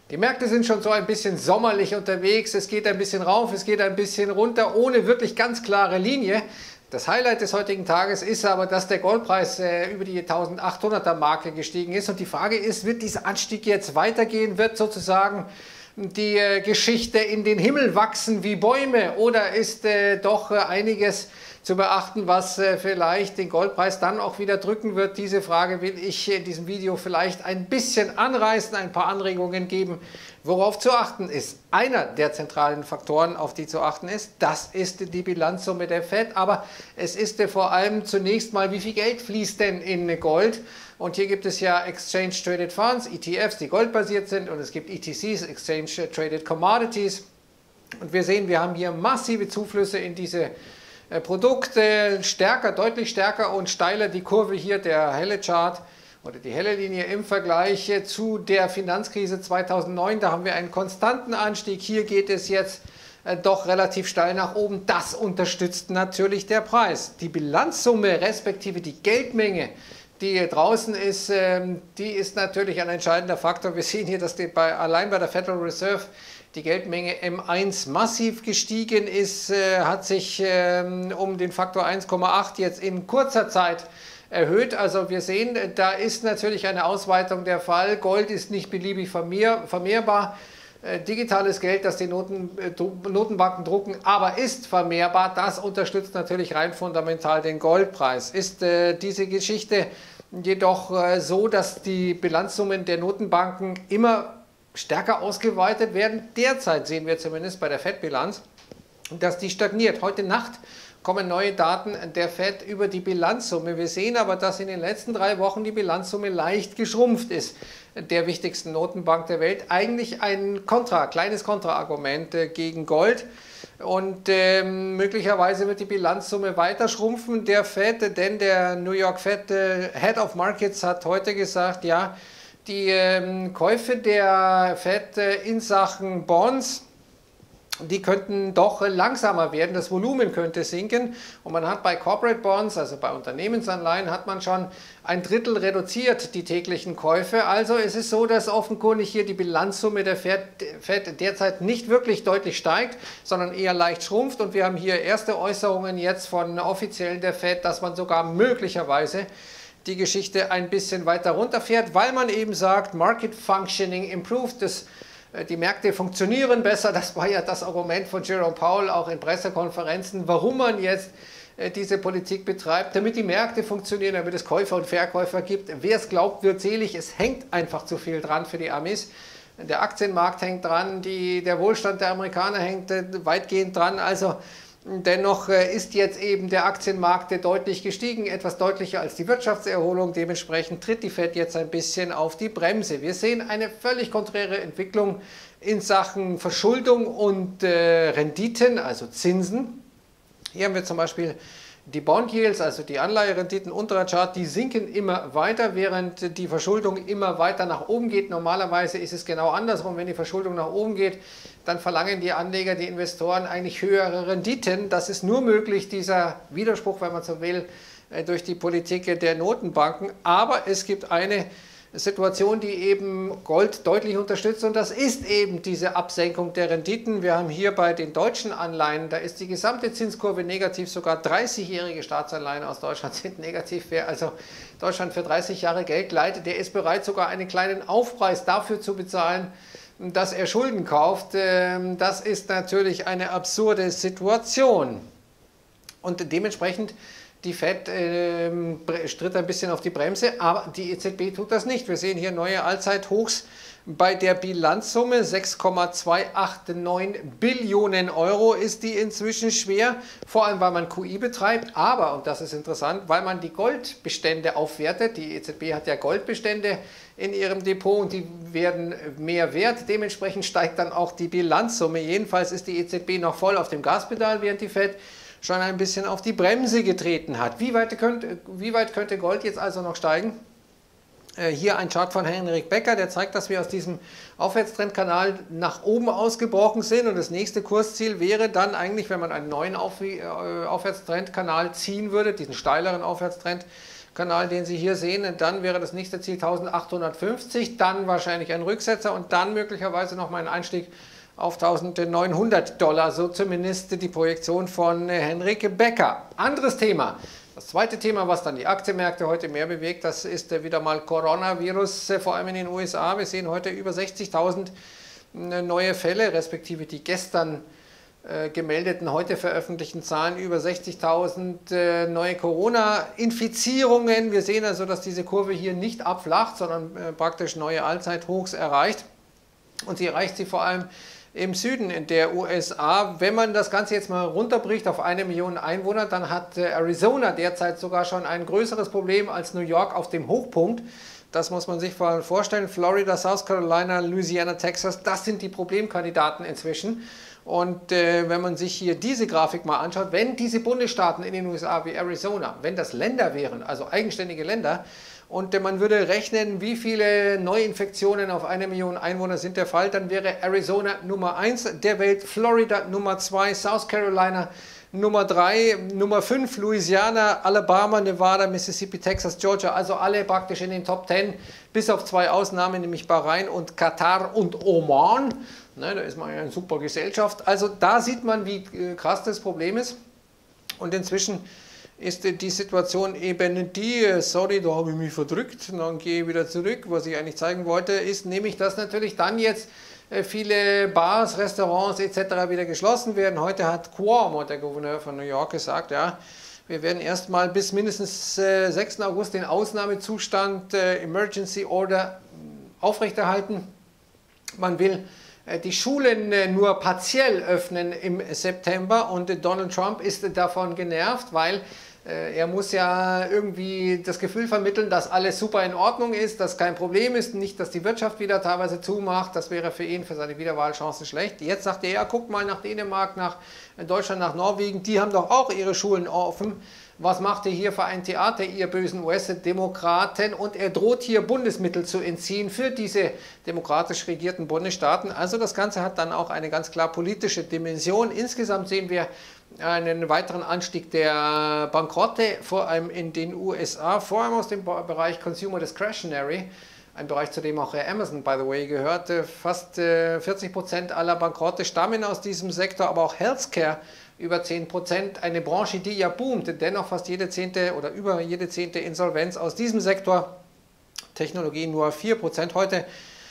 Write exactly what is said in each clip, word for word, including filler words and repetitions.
Die Märkte sind schon so ein bisschen sommerlich unterwegs. Es geht ein bisschen rauf, es geht ein bisschen runter, ohne wirklich ganz klare Linie. Das Highlight des heutigen Tages ist aber, dass der Goldpreis äh, über die eintausendachthunderter Marke gestiegen ist. Und die Frage ist, wird dieser Anstieg jetzt weitergehen? Wird sozusagen die äh, Geschichte in den Himmel wachsen wie Bäume? Oder ist äh, doch äh, einiges zu beachten, was äh, vielleicht den Goldpreis dann auch wieder drücken wird? Diese Frage will ich in diesem Video vielleicht ein bisschen anreißen, ein paar Anregungen geben, worauf zu achten ist. Einer der zentralen Faktoren, auf die zu achten ist, das ist die Bilanzsumme der Fed, aber es ist äh, vor allem zunächst mal, wie viel Geld fließt denn in Gold? Und hier gibt es ja Exchange Traded Funds, E T Fs, die goldbasiert sind, und es gibt E T Cs, Exchange Traded Commodities. Und wir sehen, wir haben hier massive Zuflüsse in diese Produkte, stärker, deutlich stärker und steiler die Kurve hier, der helle Chart oder die helle Linie im Vergleich zu der Finanzkrise zweitausendneun. Da haben wir einen konstanten Anstieg. Hier geht es jetzt doch relativ steil nach oben. Das unterstützt natürlich der Preis. Die Bilanzsumme respektive die Geldmenge, die draußen ist, die ist natürlich ein entscheidender Faktor. Wir sehen hier, dass die bei, allein bei der Federal Reserve die Geldmenge M eins massiv gestiegen ist, äh, hat sich ähm, um den Faktor eins Komma acht jetzt in kurzer Zeit erhöht. Also wir sehen, da ist natürlich eine Ausweitung der Fall. Gold ist nicht beliebig vermehr, vermehrbar. Äh, digitales Geld, das die Noten, äh, Notenbanken drucken, aber ist vermehrbar. Das unterstützt natürlich rein fundamental den Goldpreis. Ist äh, diese Geschichte jedoch äh, so, dass die Bilanzsummen der Notenbanken immer stärker ausgeweitet werden. Derzeit sehen wir zumindest bei der Fed-Bilanz, dass die stagniert. Heute Nacht kommen neue Daten der Fed über die Bilanzsumme. Wir sehen aber, dass in den letzten drei Wochen die Bilanzsumme leicht geschrumpft ist, der wichtigsten Notenbank der Welt. Eigentlich ein Kontra, kleines Kontraargument äh, gegen Gold. Und äh, möglicherweise wird die Bilanzsumme weiter schrumpfen der Fed, denn der New York Fed äh, Head of Markets hat heute gesagt, ja, die ähm, Käufe der Fed äh, in Sachen Bonds, die könnten doch langsamer werden, das Volumen könnte sinken, und man hat bei Corporate Bonds, also bei Unternehmensanleihen, hat man schon ein Drittel reduziert, die täglichen Käufe. Also es ist so, dass offenkundig hier die Bilanzsumme der Fed, Fed derzeit nicht wirklich deutlich steigt, sondern eher leicht schrumpft, und wir haben hier erste Äußerungen jetzt von Offiziellen der Fed, dass man sogar möglicherweise die Geschichte ein bisschen weiter runterfährt, weil man eben sagt, Market Functioning improved, das, äh, die Märkte funktionieren besser. Das war ja das Argument von Jerome Powell auch in Pressekonferenzen, warum man jetzt äh, diese Politik betreibt, damit die Märkte funktionieren, damit es Käufer und Verkäufer gibt. Wer es glaubt, wird selig. Es hängt einfach zu viel dran für die Amis. Der Aktienmarkt hängt dran, die, der Wohlstand der Amerikaner hängt äh, weitgehend dran. Also dennoch ist jetzt eben der Aktienmarkt deutlich gestiegen, etwas deutlicher als die Wirtschaftserholung. Dementsprechend tritt die Fed jetzt ein bisschen auf die Bremse. Wir sehen eine völlig konträre Entwicklung in Sachen Verschuldung und äh, Renditen, also Zinsen. Hier haben wir zum Beispiel die Bond Yields, also die Anleiherenditen, unterer Chart, die sinken immer weiter, während die Verschuldung immer weiter nach oben geht. Normalerweise ist es genau andersrum. Wenn die Verschuldung nach oben geht, dann verlangen die Anleger, die Investoren eigentlich höhere Renditen. Das ist nur möglich, dieser Widerspruch, wenn man so will, durch die Politik der Notenbanken. Aber es gibt eine Situation, die eben Gold deutlich unterstützt, und das ist eben diese Absenkung der Renditen. Wir haben hier bei den deutschen Anleihen, da ist die gesamte Zinskurve negativ, sogar dreißigjährige Staatsanleihen aus Deutschland sind negativ. Wer also Deutschland für dreißig Jahre Geld leiht, der ist bereit, sogar einen kleinen Aufpreis dafür zu bezahlen, dass er Schulden kauft. Das ist natürlich eine absurde Situation, und dementsprechend die Fed äh, stritt ein bisschen auf die Bremse, aber die E Z B tut das nicht. Wir sehen hier neue Allzeithochs bei der Bilanzsumme. sechs Komma zweihundertneunundachtzig Billionen Euro ist die inzwischen schwer, vor allem weil man Q I betreibt, aber, und das ist interessant, weil man die Goldbestände aufwertet. Die E Z B hat ja Goldbestände in ihrem Depot und die werden mehr wert. Dementsprechend steigt dann auch die Bilanzsumme. Jedenfalls ist die E Z B noch voll auf dem Gaspedal, während die Fed schon ein bisschen auf die Bremse getreten hat. Wie weit könnte, wie weit könnte Gold jetzt also noch steigen? Äh, hier ein Chart von Henrik Becker, der zeigt, dass wir aus diesem Aufwärtstrendkanal nach oben ausgebrochen sind, und das nächste Kursziel wäre dann eigentlich, wenn man einen neuen Auf, äh, Aufwärtstrendkanal ziehen würde, diesen steileren Aufwärtstrend, Kanal, den Sie hier sehen. Und dann wäre das nächste Ziel eintausendachthundertfünfzig, dann wahrscheinlich ein Rücksetzer und dann möglicherweise nochmal ein Einstieg auf eintausendneunhundert Dollar, so zumindest die Projektion von Henrik Becker. Anderes Thema. Das zweite Thema, was dann die Aktienmärkte heute mehr bewegt, das ist wieder mal Coronavirus, vor allem in den U S A. Wir sehen heute über sechzigtausend neue Fälle, respektive die gestern äh, gemeldeten, heute veröffentlichten Zahlen über sechzigtausend äh, neue Corona-Infizierungen. Wir sehen also, dass diese Kurve hier nicht abflacht, sondern äh, praktisch neue Allzeithochs erreicht. Und sie erreicht sie vor allem im Süden der U S A. Wenn man das Ganze jetzt mal runterbricht auf eine Million Einwohner, dann hat Arizona derzeit sogar schon ein größeres Problem als New York auf dem Hochpunkt. Das muss man sich vorstellen. Florida, South Carolina, Louisiana, Texas, das sind die Problemkandidaten inzwischen. Und äh, wenn man sich hier diese Grafik mal anschaut, wenn diese Bundesstaaten in den U S A wie Arizona, wenn das Länder wären, also eigenständige Länder, und man würde rechnen, wie viele Neuinfektionen auf eine Million Einwohner sind der Fall, dann wäre Arizona Nummer eins der Welt, Florida Nummer zwei, South Carolina Nummer drei, Nummer fünf Louisiana, Alabama, Nevada, Mississippi, Texas, Georgia, also alle praktisch in den Top zehn, bis auf zwei Ausnahmen, nämlich Bahrain und Katar und Oman. Ne, da ist man ja eine super Gesellschaft. Also da sieht man, wie krass das Problem ist. Und inzwischen ist die Situation eben die, sorry, da habe ich mich verdrückt, dann gehe ich wieder zurück. Was ich eigentlich zeigen wollte, ist nämlich, dass natürlich dann jetzt viele Bars, Restaurants et cetera wieder geschlossen werden. Heute hat Cuomo, der Gouverneur von New York, gesagt, ja, wir werden erstmal bis mindestens äh, sechsten August den Ausnahmezustand, äh, Emergency Order, aufrechterhalten. Man will äh, die Schulen äh, nur partiell öffnen im September und äh, Donald Trump ist äh, davon genervt, weil er muss ja irgendwie das Gefühl vermitteln, dass alles super in Ordnung ist, dass kein Problem ist, nicht, dass die Wirtschaft wieder teilweise zumacht. Das wäre für ihn, für seine Wiederwahlchancen schlecht. Jetzt sagt er, ja, guck mal nach Dänemark, nach Deutschland, nach Norwegen, die haben doch auch ihre Schulen offen. Was macht ihr hier für ein Theater, ihr bösen U S-Demokraten? Und er droht hier Bundesmittel zu entziehen für diese demokratisch regierten Bundesstaaten. Also das Ganze hat dann auch eine ganz klar politische Dimension. Insgesamt sehen wir einen weiteren Anstieg der Bankrotte, vor allem in den U S A, vor allem aus dem Bereich Consumer Discretionary, ein Bereich, zu dem auch Amazon, by the way, gehört. Fast vierzig Prozent aller Bankrotte stammen aus diesem Sektor, aber auch Healthcare über zehn Prozent, eine Branche, die ja boomt, dennoch fast jede zehnte oder über jede zehnte Insolvenz aus diesem Sektor, Technologie nur vier Prozent. Heute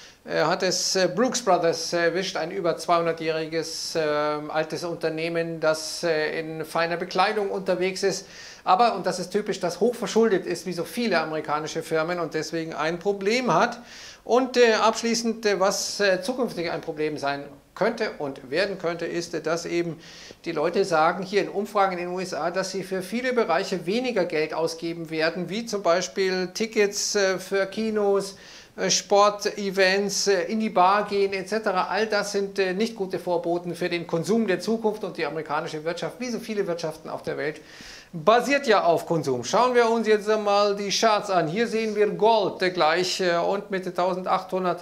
hat es Brooks Brothers erwischt, ein über zweihundertjähriges äh, altes Unternehmen, das äh, in feiner Bekleidung unterwegs ist, aber, und das ist typisch, das hochverschuldet ist wie so viele amerikanische Firmen und deswegen ein Problem hat. Und äh, abschließend, äh, was äh, zukünftig ein Problem sein könnte und werden könnte, ist, äh, dass eben die Leute sagen, hier in Umfragen in den U S A, dass sie für viele Bereiche weniger Geld ausgeben werden, wie zum Beispiel Tickets äh, für Kinos, Sportevents, in die Bar gehen et cetera. All das sind nicht gute Vorboten für den Konsum der Zukunft und die amerikanische Wirtschaft, wie so viele Wirtschaften auf der Welt, basiert ja auf Konsum. Schauen wir uns jetzt mal die Charts an. Hier sehen wir Gold gleich und mit eintausendachthundertelf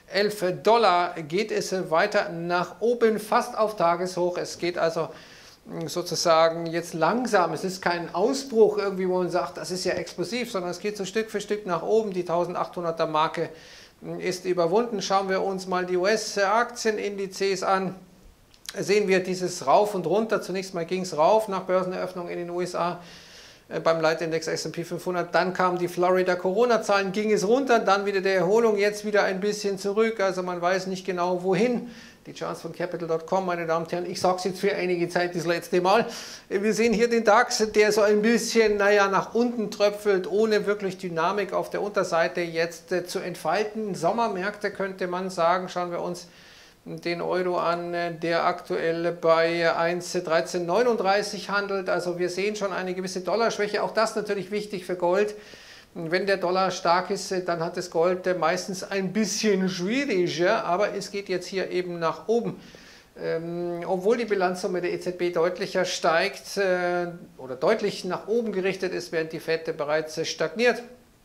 Dollar geht es weiter nach oben, fast auf Tageshoch. Es geht also sozusagen jetzt langsam, es ist kein Ausbruch irgendwie, wo man sagt, das ist ja explosiv, sondern es geht so Stück für Stück nach oben. Die eintausendachthunderter Marke ist überwunden. Schauen wir uns mal die U S-Aktienindizes an. Sehen wir dieses Rauf und Runter. Zunächst mal ging es rauf nach Börseneröffnung in den U S A beim Leitindex S und P fünfhundert. Dann kamen die Florida Corona-Zahlen, ging es runter, dann wieder der Erholung, jetzt wieder ein bisschen zurück. Also man weiß nicht genau wohin. Die Charts von Capital Punkt com, meine Damen und Herren, ich sage es jetzt für einige Zeit das letzte Mal. Wir sehen hier den DAX, der so ein bisschen, naja, nach unten tröpfelt, ohne wirklich Dynamik auf der Unterseite jetzt äh, zu entfalten. Sommermärkte könnte man sagen, schauen wir uns den Euro an, der aktuell bei eins Komma dreizehn neununddreißig handelt. Also wir sehen schon eine gewisse Dollarschwäche, auch das natürlich wichtig für Gold. Wenn der Dollar stark ist, dann hat das Gold meistens ein bisschen schwieriger, aber es geht jetzt hier eben nach oben. Ähm, obwohl die Bilanzsumme der E Z B deutlicher steigt äh, oder deutlich nach oben gerichtet ist, während die Fed bereits stagniert.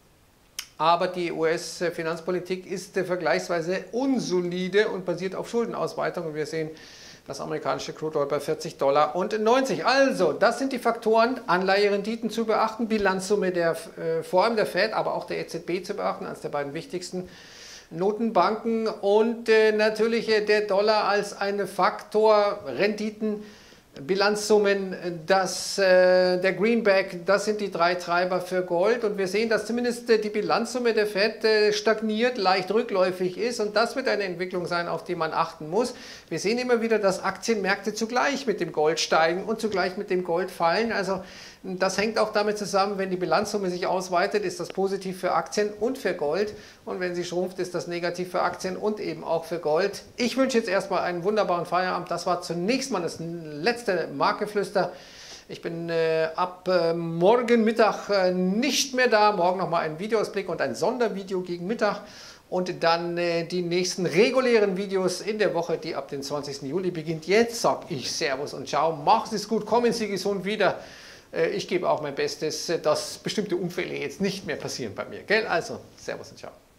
Aber die U S-Finanzpolitik ist vergleichsweise unsolide und basiert auf Schuldenausweitung. Und wir sehen Das amerikanische Crude Oil bei vierzig Dollar und neunzig. Also, das sind die Faktoren, Anleiherenditen zu beachten, Bilanzsumme der, äh, vor allem der Fed, aber auch der E Z B zu beachten, eines der beiden wichtigsten Notenbanken und äh, natürlich äh, der Dollar als ein Faktor, Renditen, Bilanzsummen, das, äh, der Greenback, das sind die drei Treiber für Gold und wir sehen, dass zumindest äh, die Bilanzsumme der Fed äh, stagniert, leicht rückläufig ist und das wird eine Entwicklung sein, auf die man achten muss. Wir sehen immer wieder, dass Aktienmärkte zugleich mit dem Gold steigen und zugleich mit dem Gold fallen. Also das hängt auch damit zusammen, wenn die Bilanzsumme sich ausweitet, ist das positiv für Aktien und für Gold und wenn sie schrumpft, ist das negativ für Aktien und eben auch für Gold. Ich wünsche jetzt erstmal einen wunderbaren Feierabend. Das war zunächst mal das letzte Marktgeflüster. Ich bin äh, ab äh, morgen Mittag äh, nicht mehr da. Morgen nochmal ein Videoausblick und ein Sondervideo gegen Mittag. Und dann äh, die nächsten regulären Videos in der Woche, die ab dem zwanzigsten Juli beginnt. Jetzt sage ich Servus und Ciao. Machen Sie es gut, kommen Sie gesund wieder. Äh, ich gebe auch mein Bestes, dass bestimmte Unfälle jetzt nicht mehr passieren bei mir. Gell? Also, Servus und Ciao.